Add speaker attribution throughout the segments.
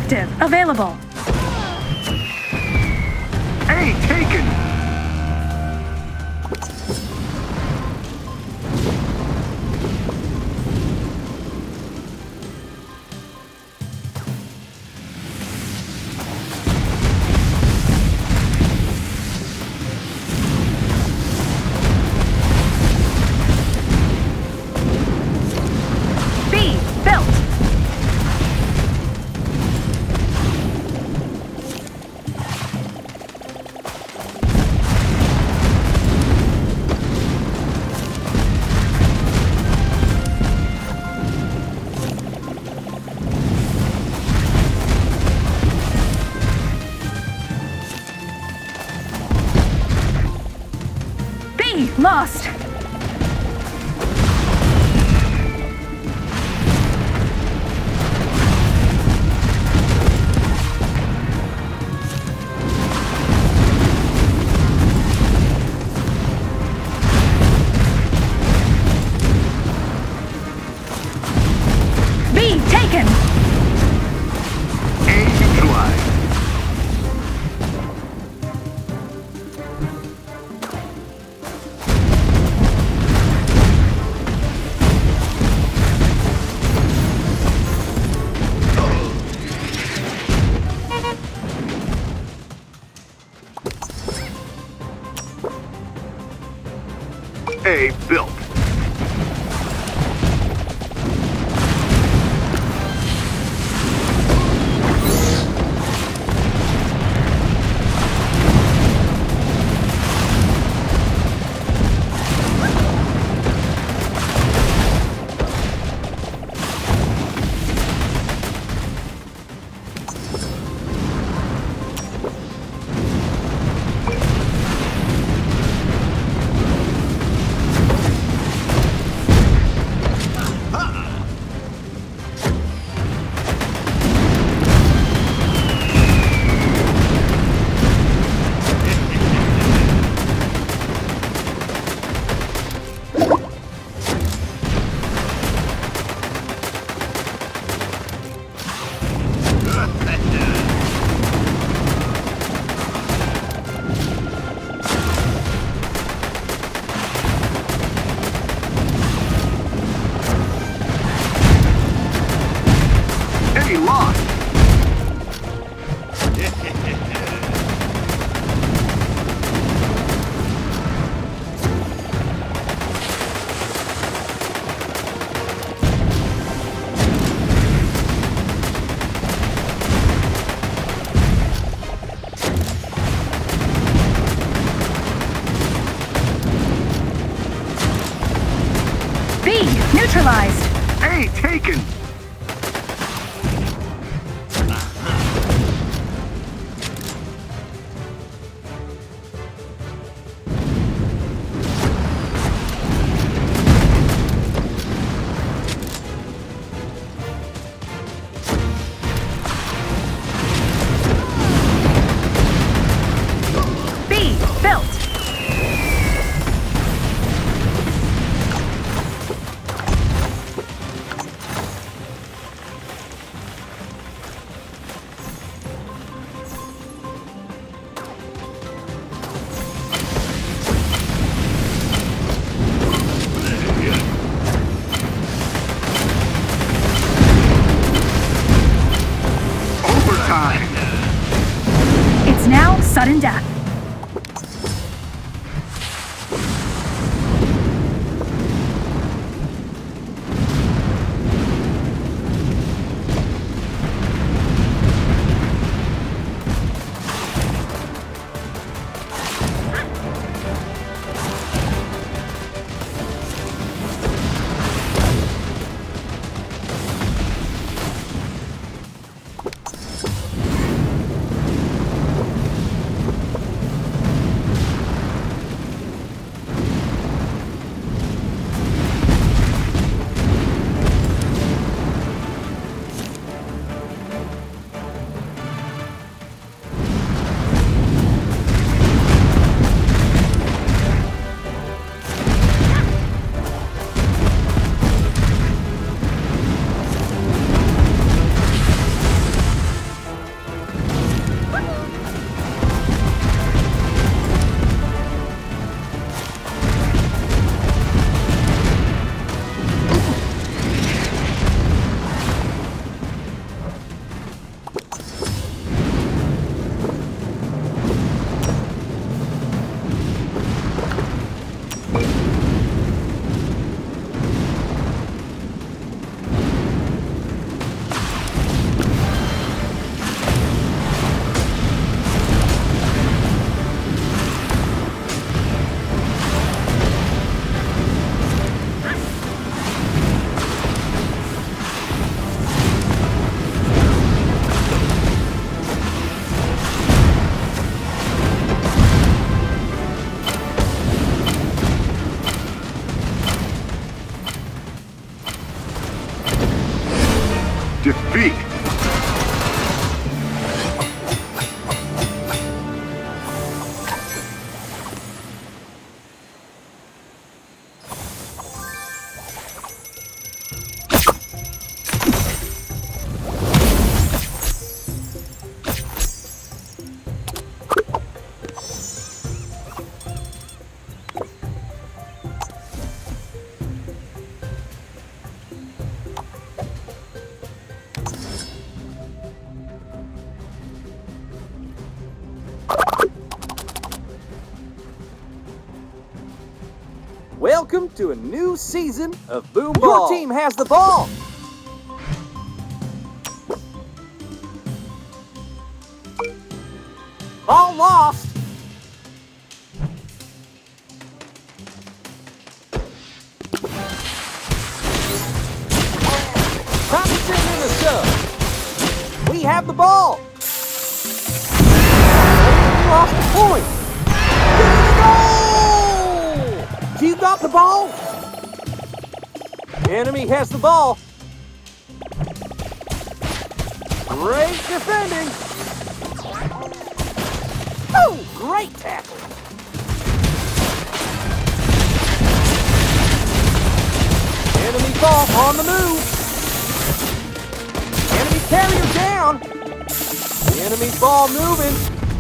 Speaker 1: objective available.
Speaker 2: A taken.
Speaker 1: Lost! B taken!
Speaker 2: A neutralized. A built. Lost.
Speaker 1: B neutralized.
Speaker 2: A taken.
Speaker 1: It's now sudden death.
Speaker 2: B.
Speaker 3: Welcome to a new season of Boom Ball. Your team has the ball. Ball lost. Time to send in the sub. We have the ball. We lost the point. You got the ball. Enemy has the ball. Great defending. Oh, great tackle. Enemy ball on the move. Enemy carrier down. Enemy ball moving.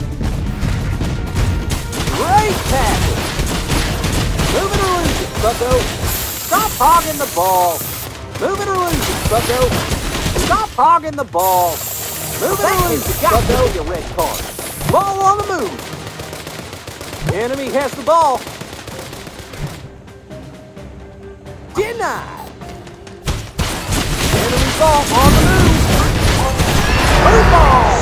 Speaker 3: Great tackle. Move it or lose it, bucko. Stop hogging the ball. Move it or lose it, bucko. Stop hogging the ball. Move it or lose it, bucko. Your red card. Ball on the move. Enemy has the ball. Denied. Enemy ball on the move. Move ball.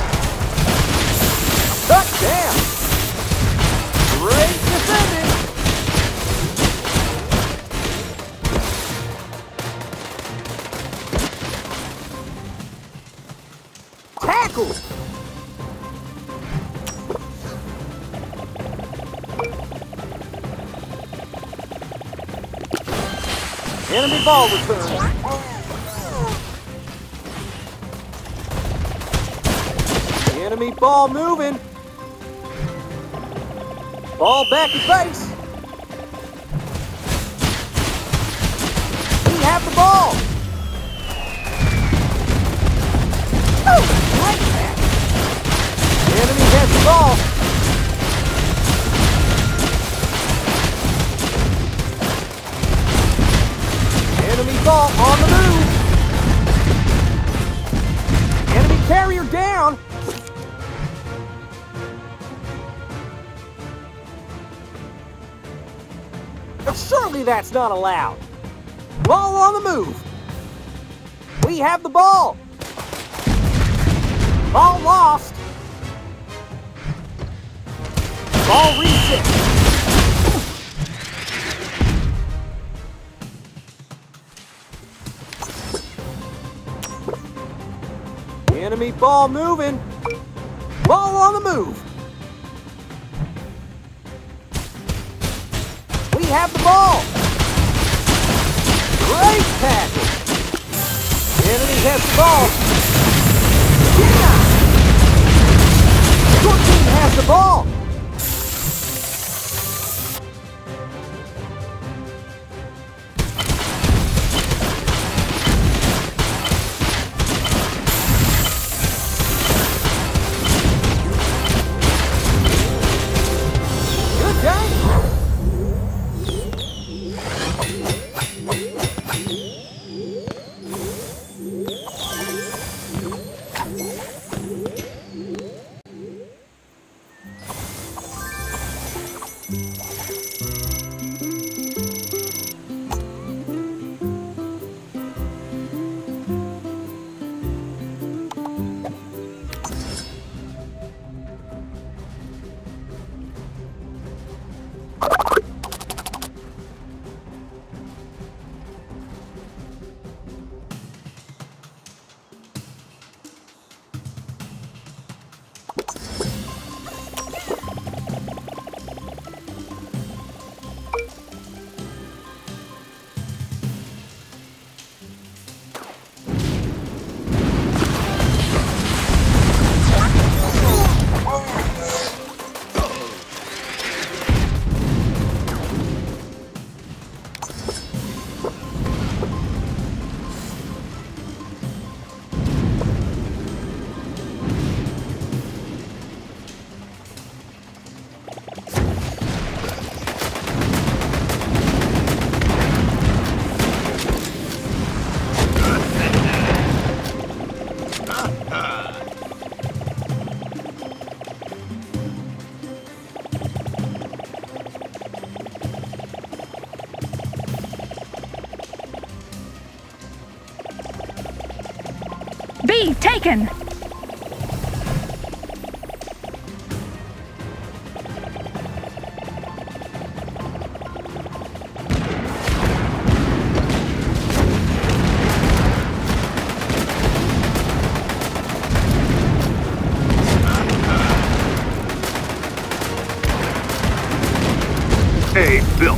Speaker 3: Touchdown. Great defending. Tackle. Enemy ball return. Enemy ball moving. Ball back at base. We have the ball. Oh, great pass. The enemy has the ball. Enemy ball on the move. Enemy carrier down. But surely that's not allowed. Ball on the move. We have the ball. Ball lost. Ball reset. Enemy ball moving. Ball on the move. We have the ball. Great tackle. Enemy has the ball. Your team has the ball. Good game.
Speaker 1: Taken!
Speaker 2: A built.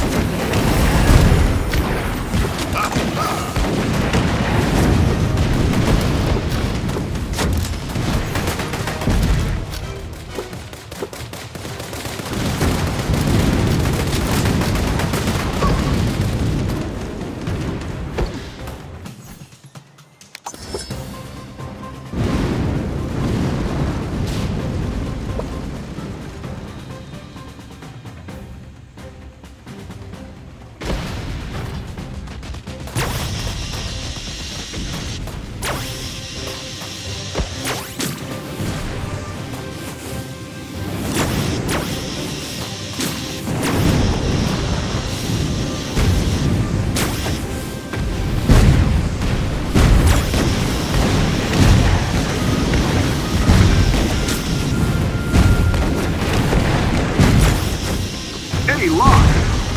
Speaker 2: A lost.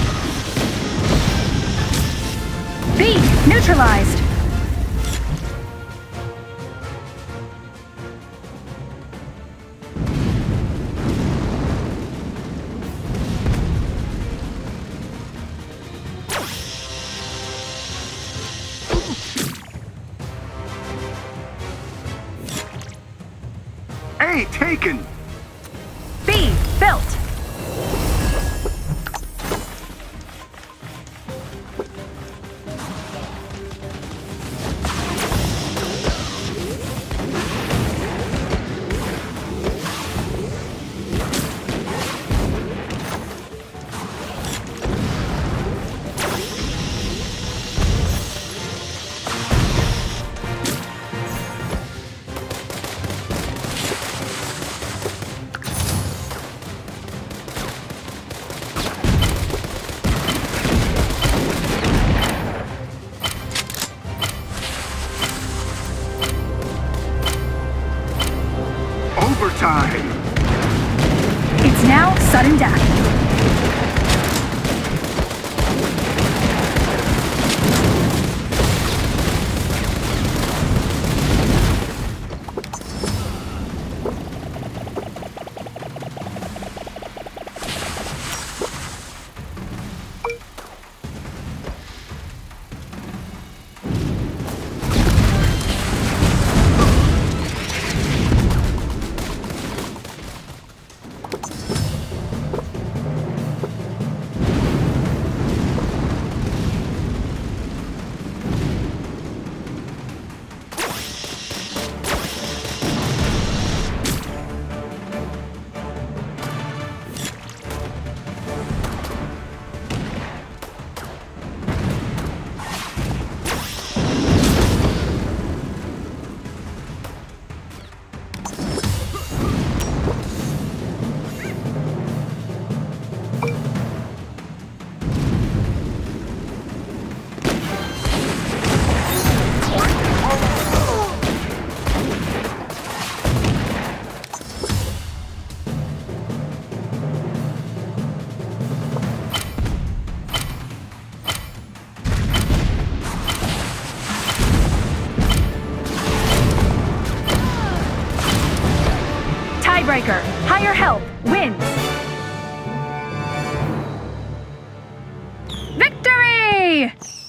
Speaker 1: B neutralized.
Speaker 2: A taken.
Speaker 1: B built.
Speaker 2: Overtime.
Speaker 1: It's now sudden death. Tiebreaker. Higher help wins. Victory!